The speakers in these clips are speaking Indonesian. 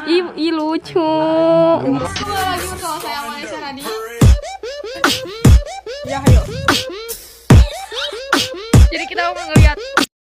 Ih lucu. Lagi bersama saya Malaysia Nadi. Ya ayo. Jadi kita mau ngeliat.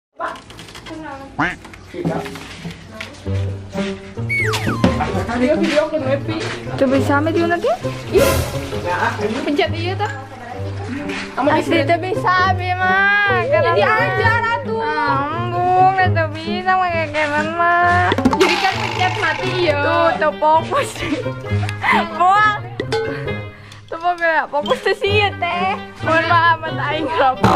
Video ke Mepi. Coba sama dia nanti. Ih. Pencet iya tuh. Asli tuh bisa mah. Karena diajar atuh. Ambung, tuh bisa pakai kanan mah. Jadi kan pencet mati ya. Tuh fokus. Buang. Tuh fokus tuh sih ya teh. Mohon maaf aing kenapa.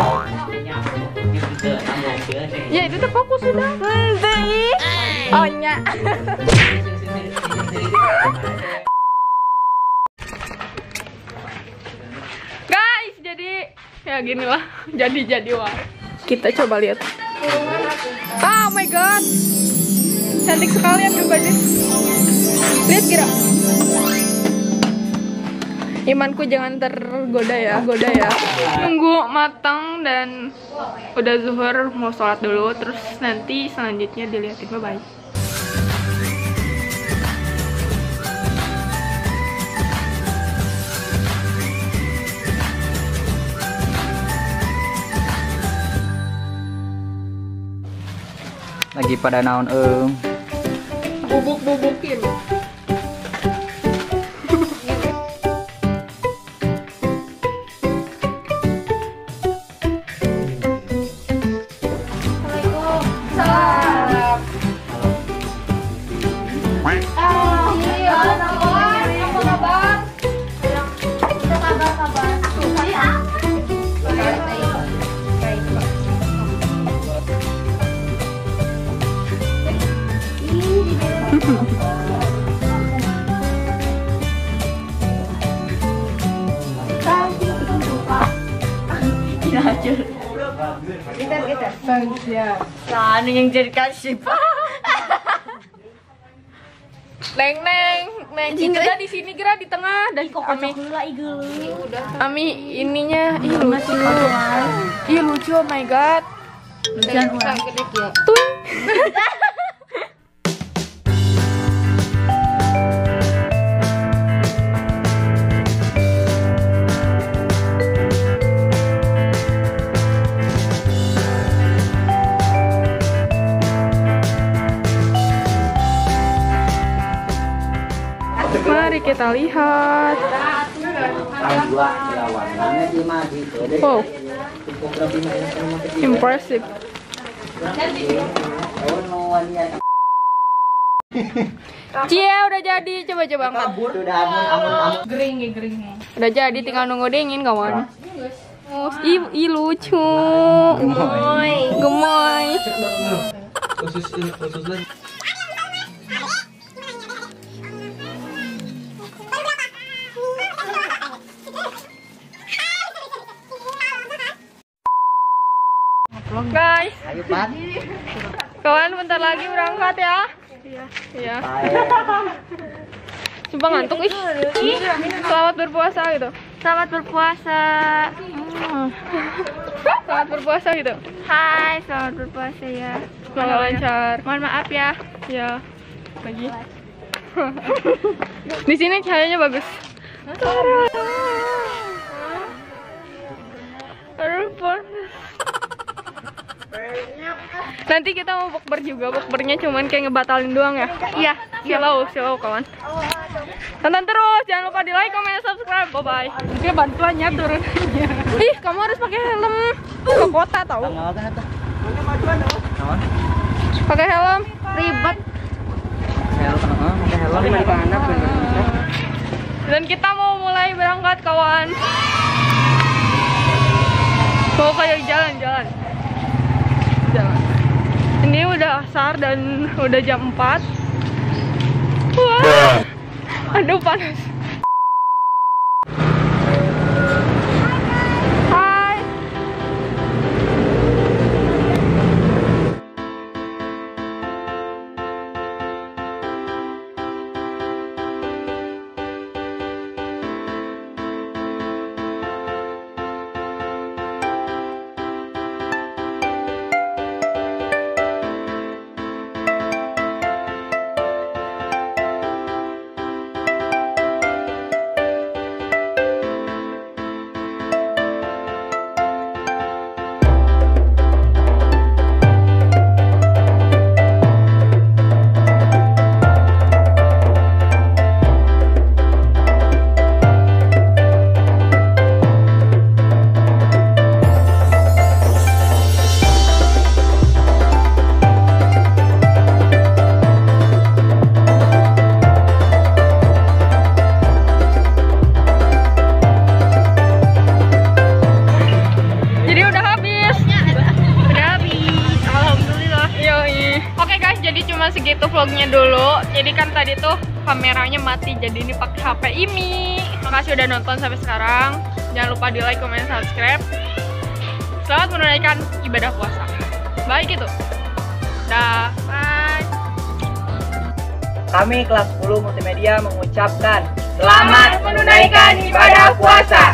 Ya itu tuh fokus sudah. Ih. Oh nya. Guys, jadi ya gini lah. Jadi wah. Kita coba lihat. Oh my god. Cantik sekali ya baju. Lihat kira. Imanku jangan tergoda ya, Nunggu matang dan udah zuhur mau sholat dulu, terus nanti selanjutnya dilihatin. Bye bye. Lagi pada naon Bubuk-bubukin. Nah, yang jadi kasih pak. Neng, Citra di sini kira di tengah dan Ami ininya lucu. Ih lucu, oh my god. Tuh. Mari kita lihat. Wow, impressive. Cia udah jadi, coba angkat. Gering. Udah jadi, tinggal nunggu dingin kawan. Ih lucu. Gemoy. Guys, kawan bentar lagi berangkat ya. Iya. Coba ngantuk ih. Selamat berpuasa gitu. Selamat berpuasa. Selamat berpuasa gitu. Hai, selamat berpuasa ya. Semoga lancar. Mohon maaf ya. Ya. Lagi. Di sini cahayanya bagus. Nanti kita mau bukber juga, bukbernya cuman kayak ngebatalin doang ya. Iya, silau kawan. Tonton terus, jangan lupa di like, comment, dan subscribe. Bye bye. Oke, bantuannya turun. Ih, kamu harus pakai helm ke kota tau. Pakai helm, ribet. Dan kita mau mulai berangkat kawan. Mau kayak jalan. Ini udah asar dan udah jam 4. Wah. Aduh panas. Hai. Jadi kan tadi tuh kameranya mati, jadi ini pakai HP ini. Makasih udah nonton sampai sekarang. Jangan lupa di like, comment, subscribe. Selamat menunaikan ibadah puasa. Baik gitu. Dah, bye. Kami kelas 10 multimedia mengucapkan Selamat menunaikan ibadah puasa.